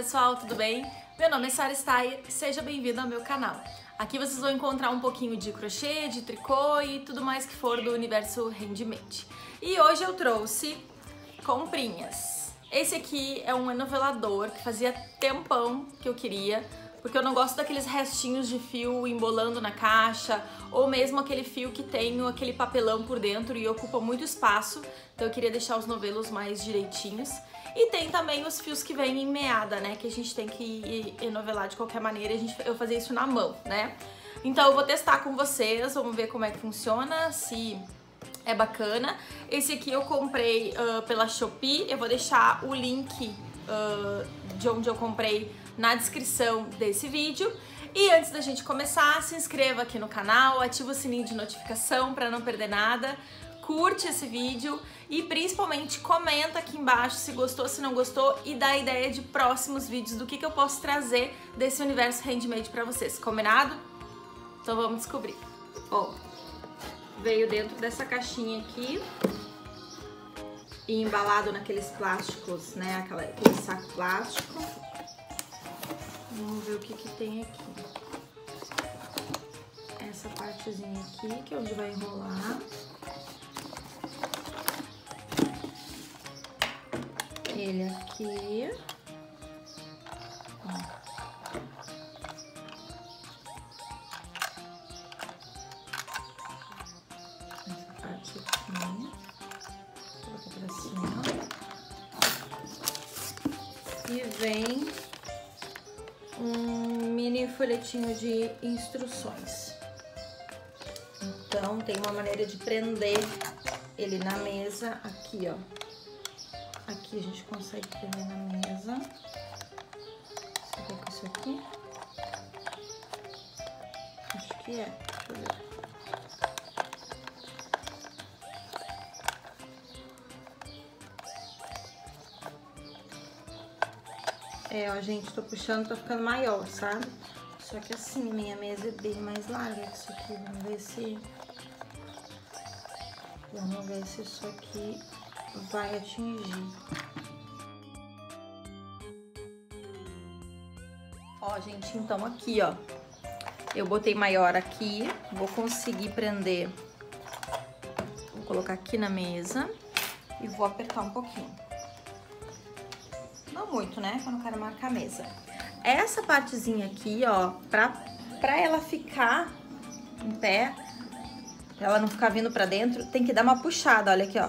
pessoal, tudo bem? Meu nome é Sara Steyer, seja bem-vindo ao meu canal. Aqui vocês vão encontrar um pouquinho de crochê, de tricô e tudo mais que for do universo handmade. E hoje eu trouxe comprinhas. Esse aqui é um enovelador que fazia tempão que eu queria, porque eu não gosto daqueles restinhos de fio embolando na caixa, ou mesmo aquele fio que tem aquele papelão por dentro e ocupa muito espaço, então eu queria deixar os novelos mais direitinhos. E tem também os fios que vêm em meada, né, que a gente tem que enovelar de qualquer maneira, eu fazer isso na mão, né. Então eu vou testar com vocês, vamos ver como é que funciona, se é bacana. Esse aqui eu comprei pela Shopee, eu vou deixar o link de onde eu comprei na descrição desse vídeo. E antes da gente começar, se inscreva aqui no canal, ativa o sininho de notificação para não perder nada, curte esse vídeo e principalmente comenta aqui embaixo se gostou, se não gostou e dá ideia de próximos vídeos do que eu posso trazer desse universo handmade para vocês, combinado? Então vamos descobrir. Ó, veio dentro dessa caixinha aqui e embalado naqueles plásticos, né, aquele saco plástico. Vamos ver o que tem aqui. Essa partezinha aqui, que é onde vai enrolar. Ele aqui. Ó. Essa parte aqui. Coloca pra cima. E vem um mini folhetinho de instruções. Então tem uma maneira de prender ele na mesa aqui, ó. Aqui a gente consegue prender na mesa. Será que é com isso aqui? Acho que é. Deixa eu ver. É, ó, gente, tô puxando, tá ficando maior, sabe? Só que assim, minha mesa é bem mais larga que isso aqui. Vamos ver se isso aqui vai atingir. Ó, gente, então aqui, ó, eu botei maior aqui, vou conseguir prender. Vou colocar aqui na mesa e vou apertar um pouquinho. Não muito, né? Eu não quero marcar a mesa. Essa partezinha aqui, ó, pra ela ficar em pé, pra ela não ficar vindo pra dentro, tem que dar uma puxada, olha aqui, ó.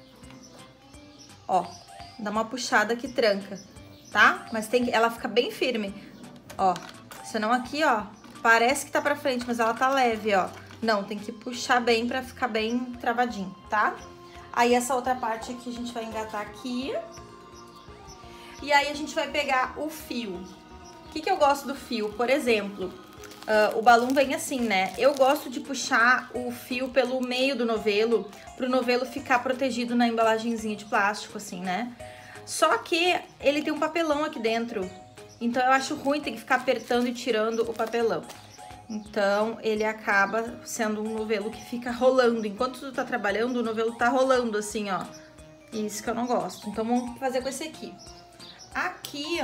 Ó, dá uma puxada que tranca, tá? Mas ela fica bem firme, ó. Senão aqui, ó, parece que tá pra frente, mas ela tá leve, ó. Não, tem que puxar bem pra ficar bem travadinho, tá? Aí essa outra parte aqui a gente vai engatar aqui. E aí a gente vai pegar o fio. O que eu gosto do fio? Por exemplo, o balão vem assim, né? Eu gosto de puxar o fio pelo meio do novelo, pro novelo ficar protegido na embalagenzinha de plástico, assim, né? Só que ele tem um papelão aqui dentro, então eu acho ruim ter que ficar apertando e tirando o papelão. Então ele acaba sendo um novelo que fica rolando. Enquanto tu tá trabalhando, o novelo tá rolando assim, ó. Isso que eu não gosto. Então vamos fazer com esse aqui. Aqui,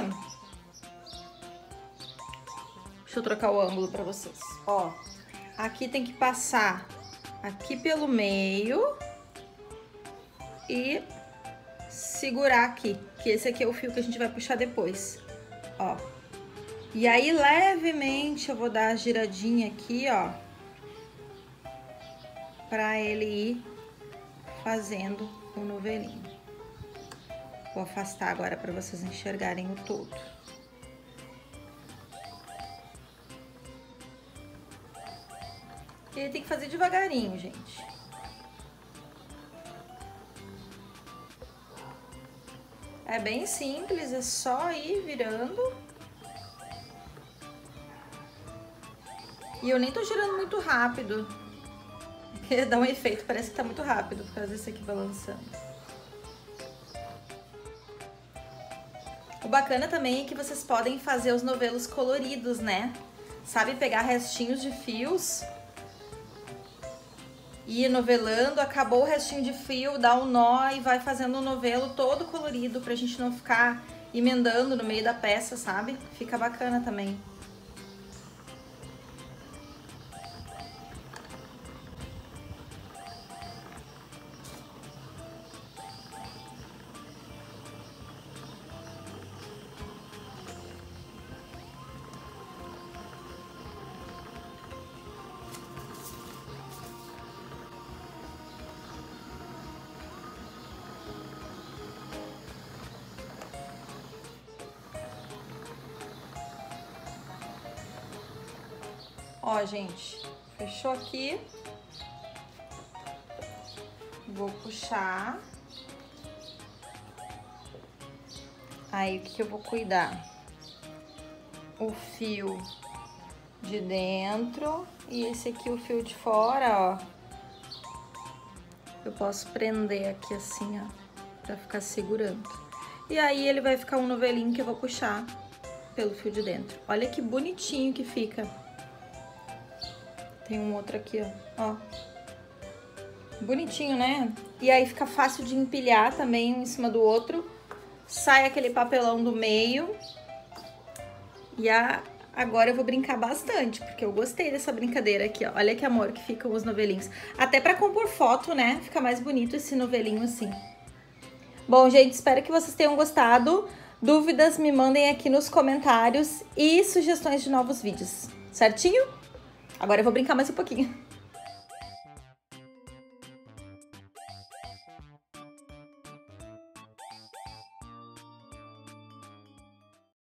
deixa eu trocar o ângulo pra vocês, ó, aqui tem que passar aqui pelo meio e segurar aqui, que esse aqui é o fio que a gente vai puxar depois, ó. E aí, levemente, eu vou dar a giradinha aqui, ó, pra ele ir fazendo o novelinho. Vou afastar agora para vocês enxergarem o todo. Ele tem que fazer devagarinho, gente. É bem simples, é só ir virando. E eu nem tô girando muito rápido, porque dá um efeito, parece que tá muito rápido por causa desse aqui balançando. O bacana também é que vocês podem fazer os novelos coloridos, né? Sabe, pegar restinhos de fios e ir novelando, acabou o restinho de fio, dá um nó e vai fazendo o novelo todo colorido pra gente não ficar emendando no meio da peça, sabe? Fica bacana também. Ó, gente, fechou aqui. Vou puxar. Aí, o que eu vou cuidar? O fio de dentro e esse aqui, o fio de fora, ó. Eu posso prender aqui assim, ó, pra ficar segurando. E aí, ele vai ficar um novelinho que eu vou puxar pelo fio de dentro. Olha que bonitinho que fica. Tem um outro aqui, ó. Bonitinho, né? E aí fica fácil de empilhar também um em cima do outro. Sai aquele papelão do meio. E agora eu vou brincar bastante, porque eu gostei dessa brincadeira aqui, ó. Olha que amor que ficam os novelinhos. Até pra compor foto, né? Fica mais bonito esse novelinho assim. Bom, gente, espero que vocês tenham gostado. Dúvidas, me mandem aqui nos comentários e sugestões de novos vídeos. Certinho? Agora eu vou brincar mais um pouquinho.